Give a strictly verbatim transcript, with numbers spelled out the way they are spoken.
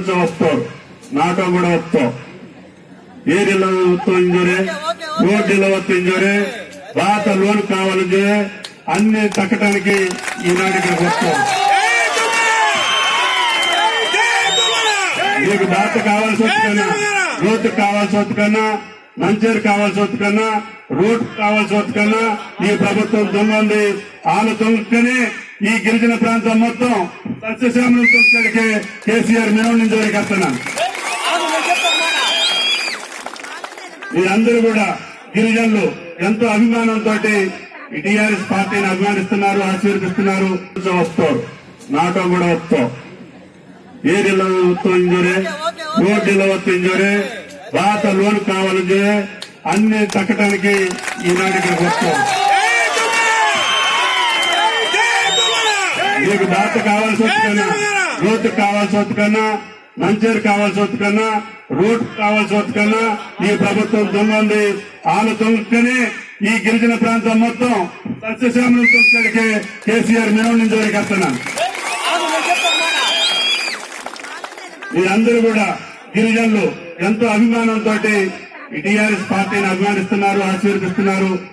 से ಒಪ್ತೋ ನಾಟೋ ಕೂಡ ಒಪ್ತೋ ಏರಿಲ್ಲ ಒತ್ತು ಇಂಜೋರೆ రోడ్ ఇలా ఒత్తు ఇంజోరే బాత లోన్ కావాలంటే అన్ని తక్కడానికి ఈనాడు ఇక్కడికి వస్తాం. మీకు బాత కావాల్సి వద్దు కన్నా రోడ్డు కావాల్సి వద్దు కన్నా మంచేరు కావాల్సి వద్దు కన్నా రోడ్ కావాల్సి వద్దు కన్నా ఈ ప్రభుత్వం దొంగంది ఆమె దొంగకనే ఈ గిరిజన ప్రాంతం మొత్తం సస్యశ్యామలం తొక్కడికి కేసీఆర్ మేము నుంచి వస్తున్నాను. మీరందరూ కూడా గిరిజనులు ఎంతో అభిమానంతో ఈ టీఆర్ఎస్ పార్టీని అభిమానిస్తున్నారు, ఆశీర్వదిస్తున్నారు. వస్తారు నాటో కూడా వస్తాం ఏరిలో ఒత్తు ఇంజోరే రోడ్ ఇలా ఒత్తు ఇంజోరే బాత లోన్ కావాలంటే అన్ని తక్కడానికి ఈనాడు ఇక్కడికి వస్తాం. మీకు బాత కావాల్సి వద్దు కన్నా రోడ్డు కావాల్సి వద్దు కన్నా మంచేరు కావాల్సి వద్దు కన్నా రోడ్ కావాల్సి వద్దు కన్నా ఈ ప్రభుత్వం దొంగంది ఆమె దొంగకనే ఈ గిరిజన ప్రాంతం మొత్తం సస్యశ్యామలం తొక్కడికి కేసీఆర్ మేము నుంచి వస్తున్నాను. మీరందరూ కూడా గిరిజనులు ఎంతో అభిమానంతో ఈ టీఆర్ఎస్ పార్టీని అభిమానిస్తున్నారు, ఆశీర్వదిస్తున్నారు.